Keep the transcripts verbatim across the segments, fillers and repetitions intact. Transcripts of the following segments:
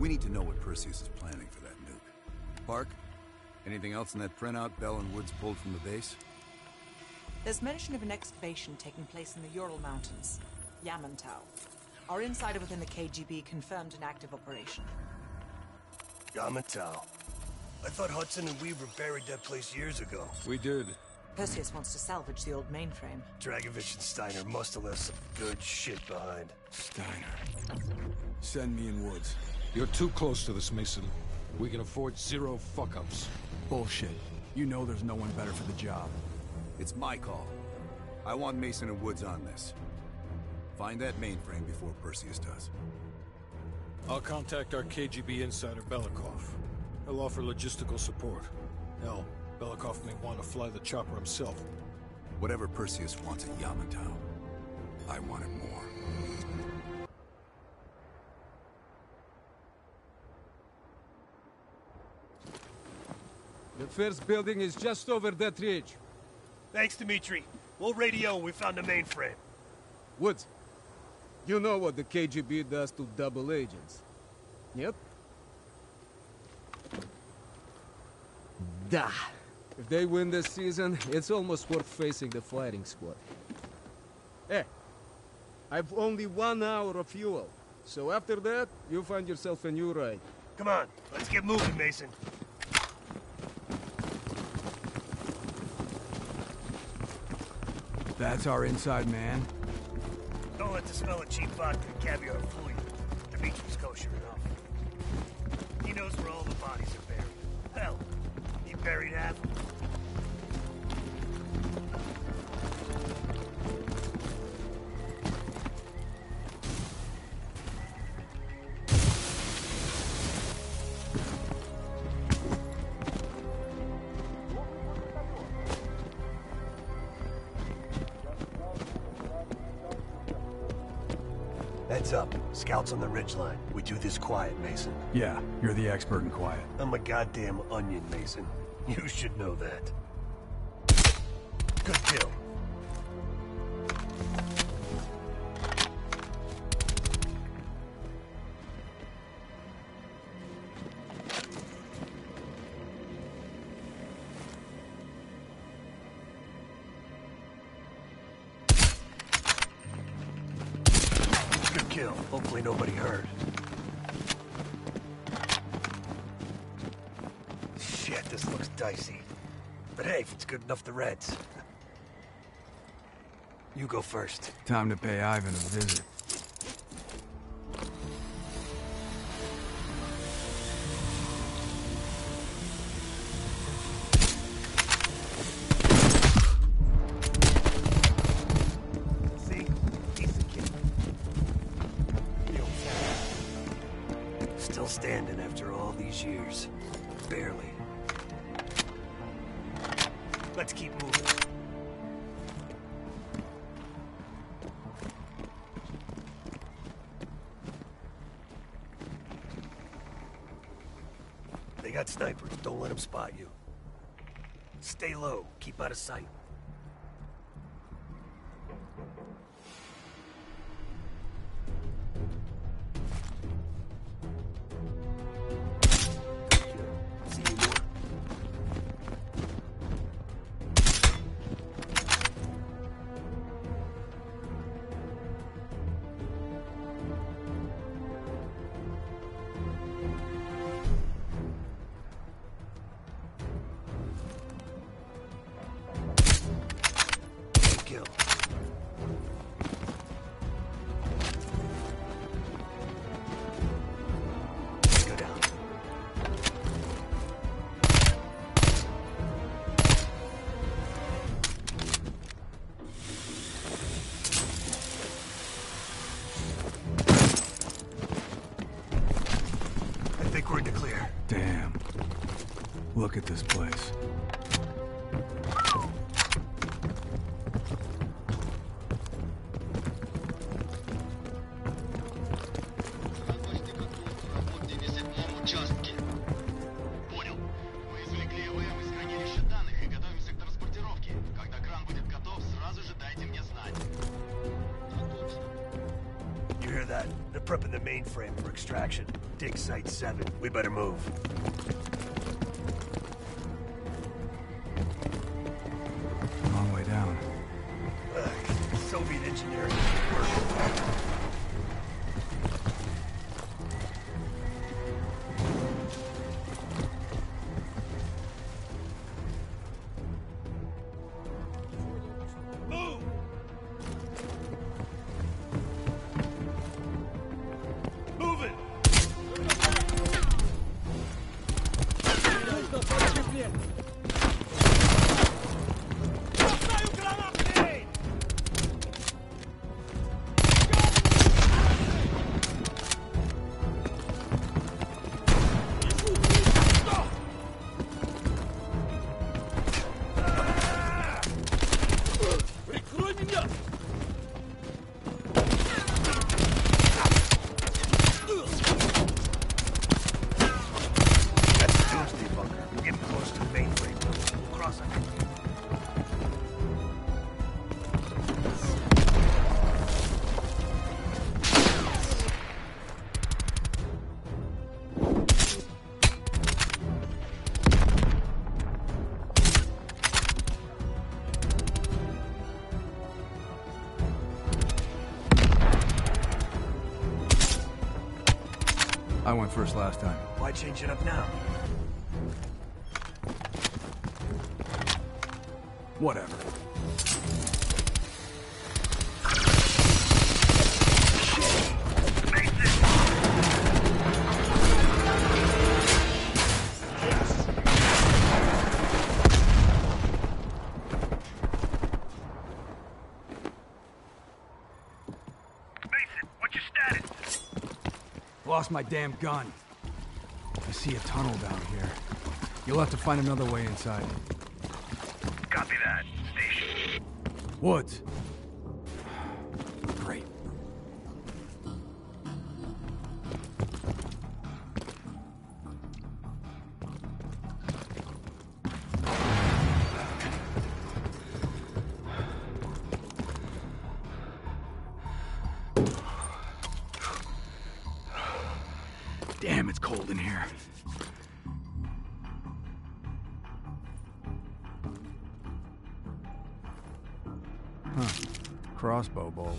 We need to know what Perseus is planning for that nuke. Park? Anything else in that printout Bell and Woods pulled from the base? There's mention of an excavation taking place in the Ural Mountains, Yamantau. Our insider within the K G B confirmed an active operation. Yamantau. I thought Hudson and Weaver buried that place years ago. We did. Perseus wants to salvage the old mainframe. Dragovich and Steiner must have left some good shit behind. Steiner. Send me in Woods. You're too close to this, Mason. We can afford zero fuck-ups. Bullshit. You know there's no one better for the job. It's my call. I want Mason and Woods on this. Find that mainframe before Perseus does. I'll contact our K G B insider, Belikov. He'll offer logistical support. Hell, Belikov may want to fly the chopper himself. Whatever Perseus wants at Yamantau, I want it more. The first building is just over that ridge. Thanks, Dimitri. We'll radio when we found the mainframe. Woods, you know what the K G B does to double agents. Yep. Da. If they win this season, it's almost worth facing the fighting squad. Hey, I've only one hour of fuel, so after that, you find yourself a new ride. Come on, let's get moving, Mason. That's our inside man? Don't let the smell of cheap vodka and caviar fool you. Dimitri's kosher enough. He knows where all the bodies are buried. Hell, he buried half of them. Heads up. Scouts on the ridgeline. We do this quiet, Mason. Yeah, you're the expert in quiet. I'm a goddamn onion, Mason. You should know that. Good kill. Kill. Hopefully nobody heard. Shit, this looks dicey. But hey, if it's good enough, the Reds. You go first. Time to pay Ivan a visit. Standing after all these years. Barely. Let's keep moving. They got snipers. Don't let them spot you. Stay low. Keep out of sight. We're in the clear. Damn. Look at this place. prepping the mainframe for extraction. Dig Site seven. We better move. Long way down. Ugh, Soviet engineering. Work. I went first last time. Why change it up now? Whatever. Lost my damn gun. I see a tunnel down here. You'll have to find another way inside. Copy that. Station. Woods. Great. Damn, it's cold in here. Huh. Crossbow bolt.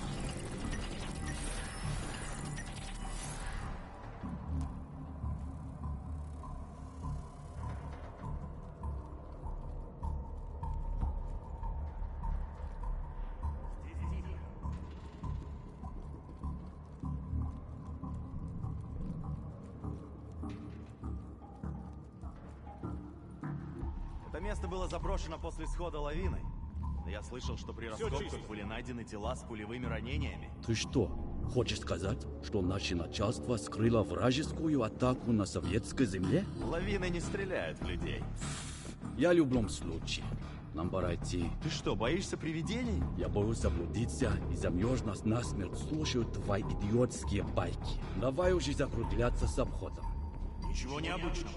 Это место было заброшено после схода лавины. Я слышал, что при раскопках были найдены тела с пулевыми ранениями. Ты что, хочешь сказать, что наше начальство скрыло вражескую атаку на советской земле? Лавины не стреляют в людей. Я в любом случае. Нам пора идти. Ты что, боишься привидений? Я боюсь заблудиться и замерз нас насмерть слушают твои идиотские байки. Давай уже закругляться с обходом. Ничего необычного.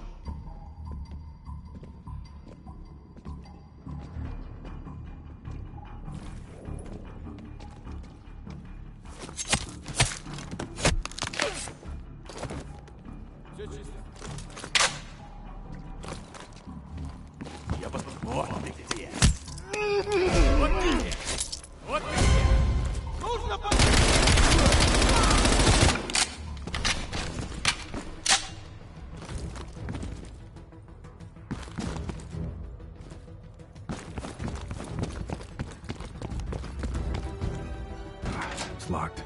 It's locked.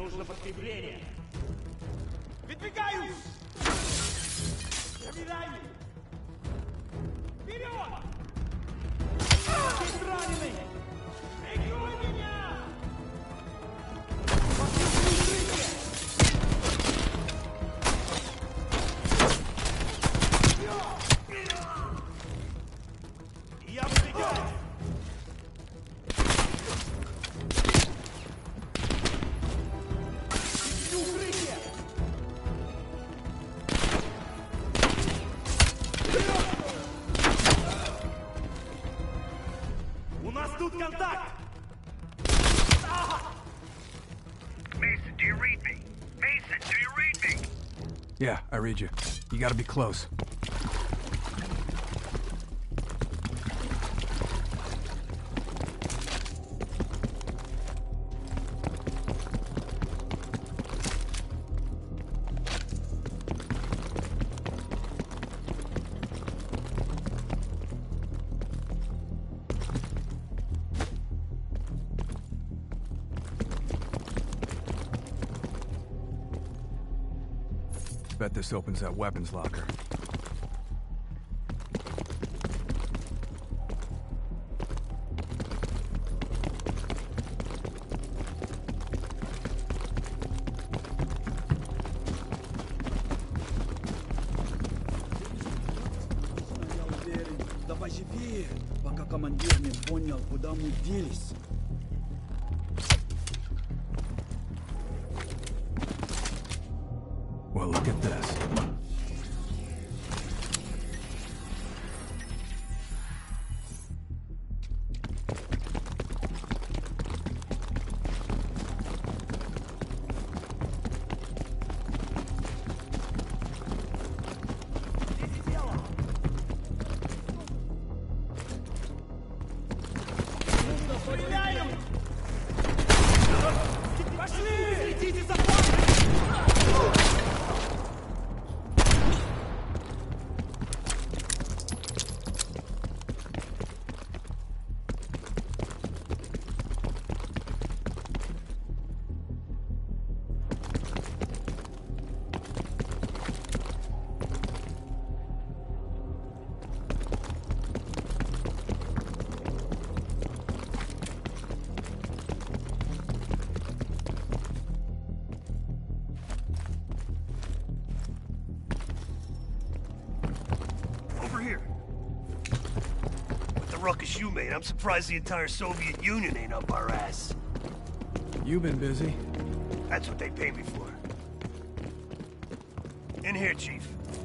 нужно подкрепление. Выдвигаюсь! Забирай! Вперед! Есть раненый! Прикрой меня! Я выдвигаюсь! У нас тут контакт! Mason, do you read me? Mason, do you read me? Yeah, I read you. You gotta be close. Bet this opens that weapons locker. Давай живее, пока командир не понял, куда мы делись. Well, look at this. Пошли! Следите за ruckus you made. I'm surprised the entire Soviet Union ain't up our ass. You've been busy. That's what they pay me for. In here, Chief.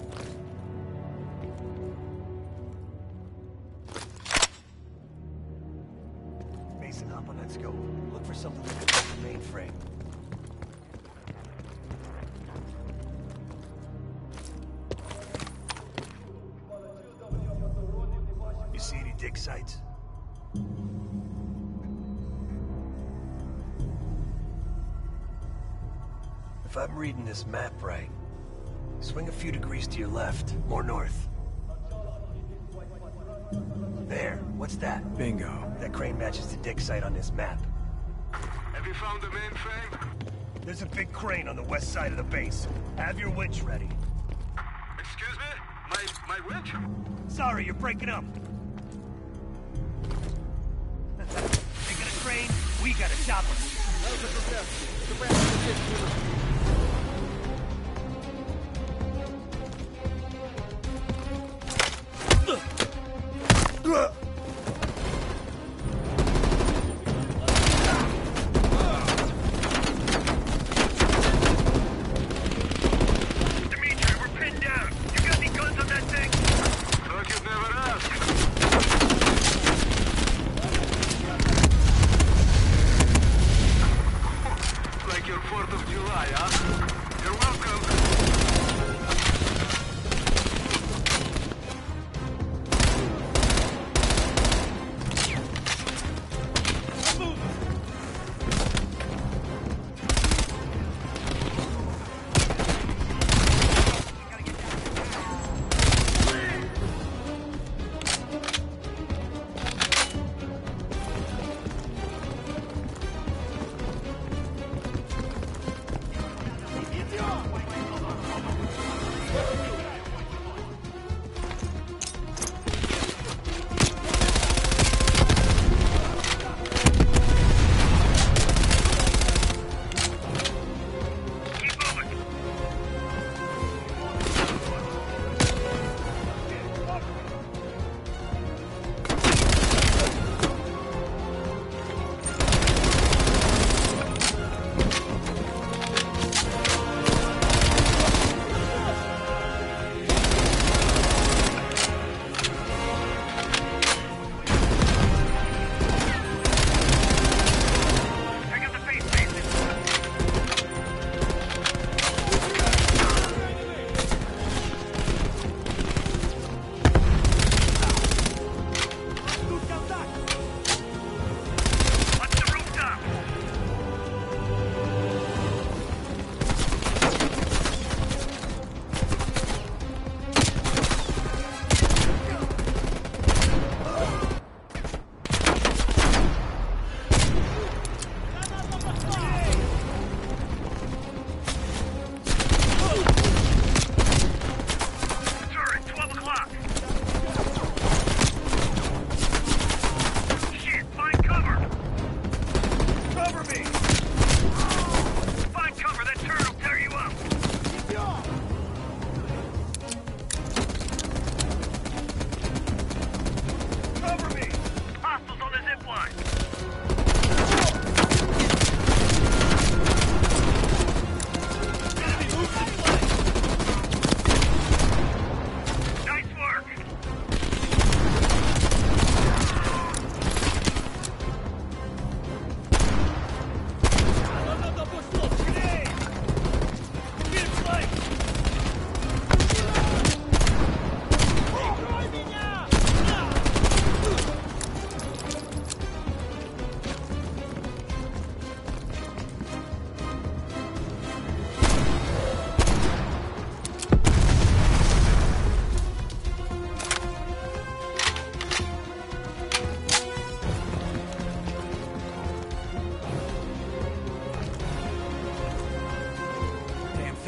Mason, hop on that scope. Look for something that could help the mainframe. You see any dig sites? If I'm reading this map right, swing a few degrees to your left, more north. There, what's that? Bingo. That crane matches the dig site on this map. Have you found the mainframe? There's a big crane on the west side of the base. Have your winch ready. Excuse me? My, my winch? Sorry, you're breaking up. They got a crane, we got a chopper. Dimitri, we're pinned down. You got any guns on that thing? Thought you'd never ask. Like your fourth of July, huh? You're welcome.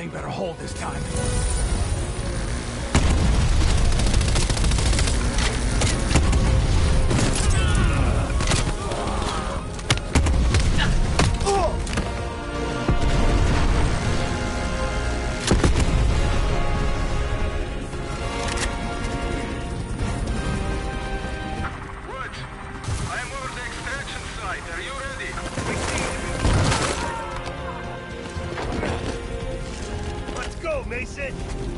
thing better hold this time. Mason!